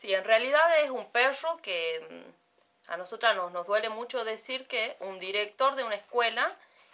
Sí, en realidad es un perro que a nosotras nos duele mucho decir que un director de una escuela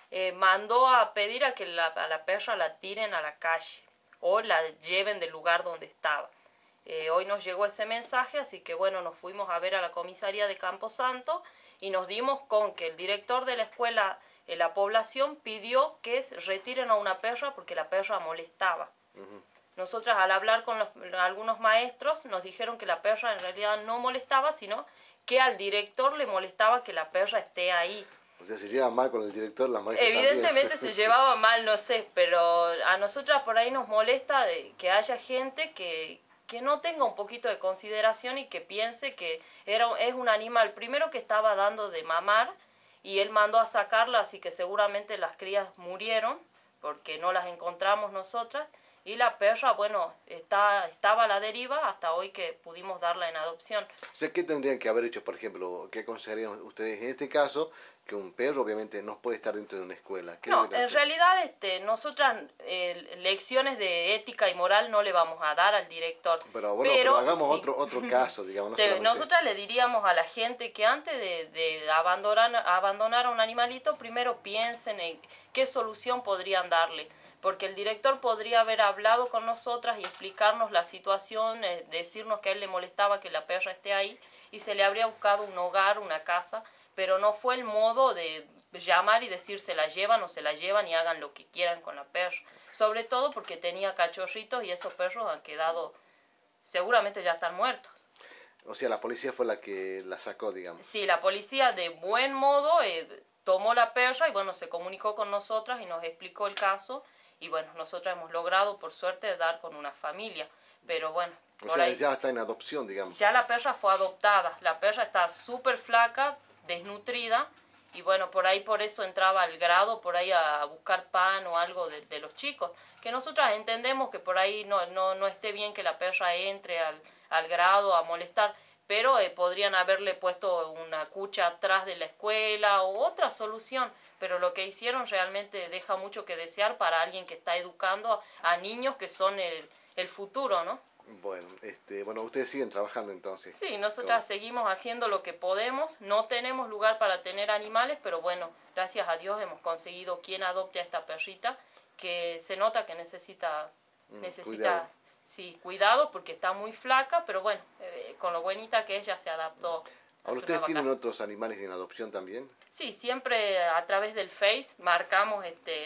mandó a pedir a que a la perra la tiren a la calle o la lleven del lugar donde estaba. Hoy nos llegó ese mensaje, así que bueno, nos fuimos a ver a la comisaría de Camposanto y nos dimos con que el director de la escuela, la población, pidió que retiren a una perra porque la perra molestaba. Nosotras al hablar con algunos maestros nos dijeron que la perra en realidad no molestaba, sino que al director le molestaba que la perra esté ahí. O sea, se lleva mal con el director, las maestras Evidentemente también. se llevaba mal, no sé, pero a nosotras por ahí nos molesta que haya gente que no tenga un poquito de consideración y que piense que es un animal primero que estaba dando de mamar y él mandó a sacarla, así que seguramente las crías murieron porque no las encontramos nosotras. Y la perra, bueno, estaba a la deriva hasta hoy que pudimos darla en adopción. O sea, ¿qué tendrían que haber hecho, por ejemplo? ¿Qué aconsejarían ustedes en este caso? Que un perro obviamente no puede estar dentro de una escuela. ¿Qué No, deberían en hacer? realidad nosotras lecciones de ética y moral no le vamos a dar al director. Pero bueno, pero hagamos sí, otro caso, digamos, no solamente... nosotras le diríamos a la gente que antes de abandonar a un animalito, primero piensen en qué solución podrían darle. Porque el director podría haber hablado con nosotras y explicarnos la situación, decirnos que a él le molestaba que la perra esté ahí y se le habría buscado un hogar, una casa, pero no fue el modo de llamar y decir se la llevan o se la llevan y hagan lo que quieran con la perra. Sobre todo porque tenía cachorritos y esos perros han quedado, seguramente ya están muertos. O sea, la policía fue la que la sacó, digamos. Sí, la policía de buen modo tomó la perra y bueno, se comunicó con nosotras y nos explicó el caso. Y bueno, nosotros hemos logrado, por suerte, dar con una familia. Pero bueno, O sea, ya está en adopción, digamos. ya la perra fue adoptada. La perra está súper flaca, desnutrida. Y bueno, por eso entraba al grado, por ahí a buscar pan o algo de los chicos. Que nosotras entendemos que por ahí no esté bien que la perra entre al grado a molestar. Pero podrían haberle puesto una cucha atrás de la escuela o otra solución. Pero lo que hicieron realmente deja mucho que desear para alguien que está educando a niños que son el futuro, ¿no? Bueno, bueno, ustedes siguen trabajando entonces. Sí, nosotras seguimos haciendo lo que podemos. No tenemos lugar para tener animales, pero bueno, gracias a Dios hemos conseguido quien adopte a esta perrita, que se nota que necesita cuidado. Sí, cuidado porque está muy flaca, pero bueno, con lo buenita que ella se adaptó a Ahora, su ¿ustedes nueva tienen casa. otros animales en adopción también? Sí, siempre a través del Face marcamos,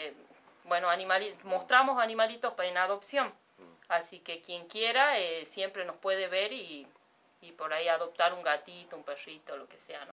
bueno, mostramos animalitos en adopción. Así que quien quiera siempre nos puede ver y por ahí adoptar un gatito, un perrito, lo que sea, ¿no?